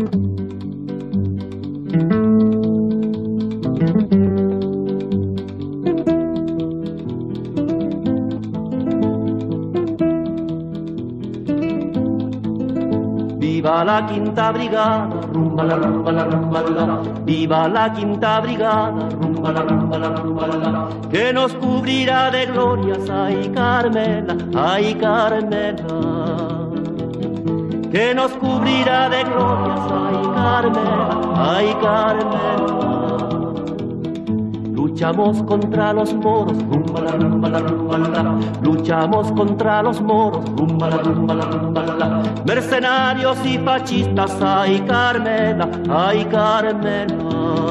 Viva la quinta brigada, rumba la rumba la rumba la. Viva la quinta brigada, rumba la rumba la rumba la. Que nos cubrirá de glorias, ay Carmela, ay Carmela. Que nos cubrirá de glorias, ay Carmela, ay Carmela. Luchamos contra los moros, rumba la rumba la rumba la. Luchamos contra los moros, rumba la rumba la rumba la. Mercenarios y fascistas, ay Carmela, ay Carmela.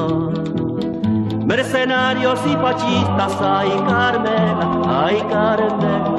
Mercenarios y fascistas, ay Carmela, ay Carmela.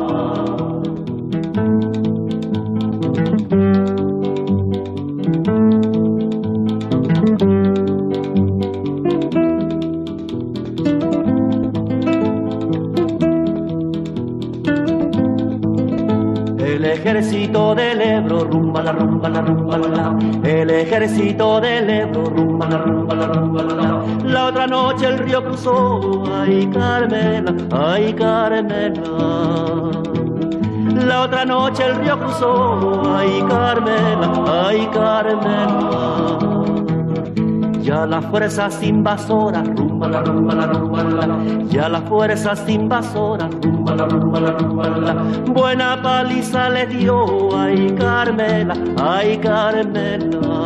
El ejército del Ebro, rumba la rumba la rumba la. El ejército del Ebro, rumba la rumba la rumba la. La otra noche el río cruzó, ay Carmela, ay Carmela. La otra noche el río cruzó, ay Carmela, ay Carmela. Ya las fuerzas invasoras, rumba la rumba la rumba la. Ya las fuerzas invasoras, rumba la rumba la rumba la. Buena paliza les dio, ay Carmela, ay Carmela.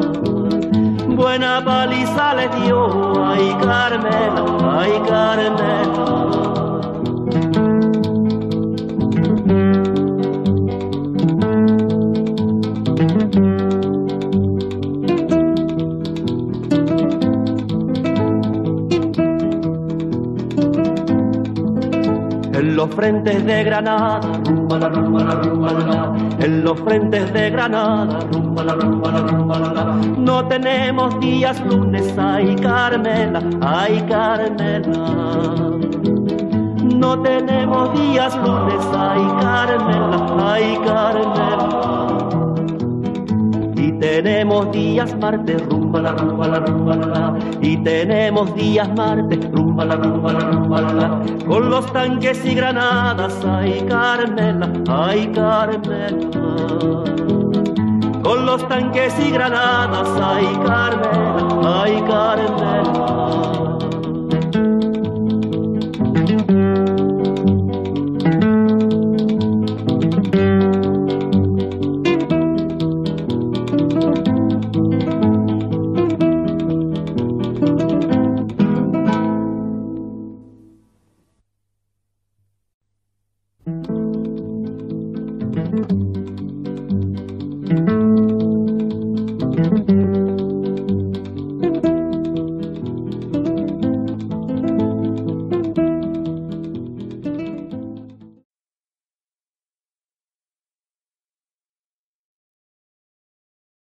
Buena paliza les dio, ay Carmela, ay Carmela. En los frentes de Granada, rumba la rumba la rumba la. En los frentes de Granada, rumba la rumba la rumba la. No tenemos días lunes, ay Carmela, ay Carmela. No tenemos días lunes, ay Carmela, ay Carmela. Y tenemos días martes, rumba la rumba la rumba la. Y tenemos días martes, rumba la rumba la rumba la. Con los tanques y granadas, ay Carmela, ay Carmela. Con los tanques y granadas, ay Carmela, ay Carmela.